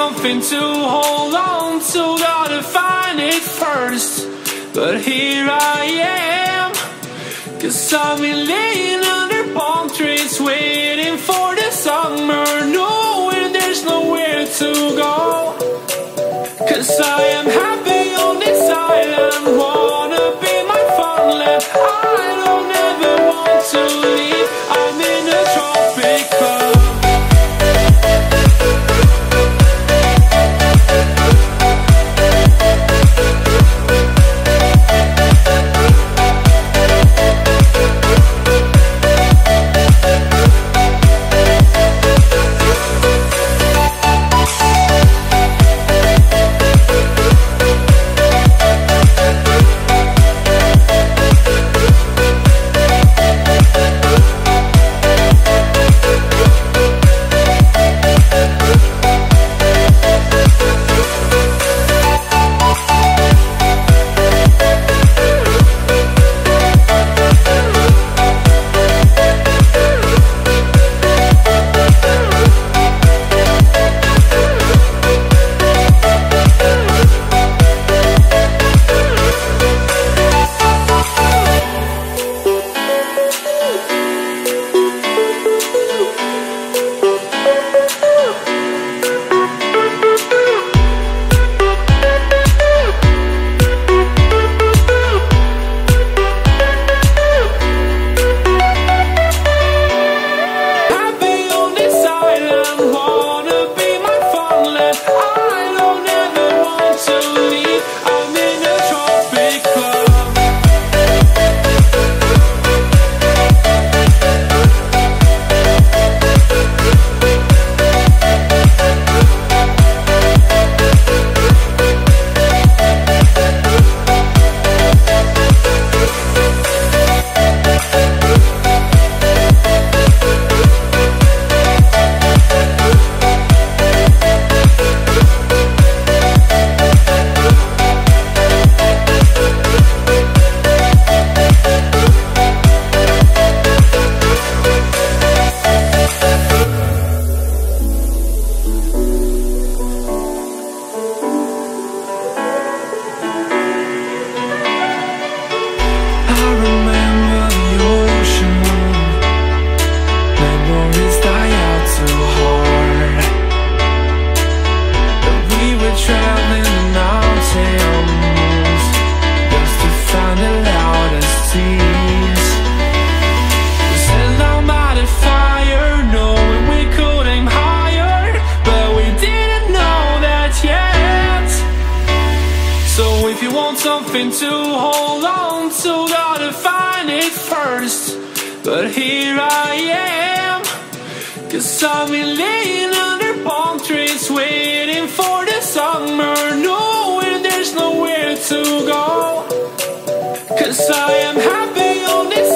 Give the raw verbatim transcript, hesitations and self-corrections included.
something to hold on to, gotta find it first. But here I am, 'cause I've been laying under palm trees, waiting for the summer, knowing there's nowhere to go. 'Cause I am happy on this island, wanna be my farmland. I don't ever want to leave, I'm in a tropic club. Something to hold on to, gotta find it first. But here I am, 'cause I've been laying under palm trees, waiting for the summer, knowing there's nowhere to go. 'Cause I am happy on this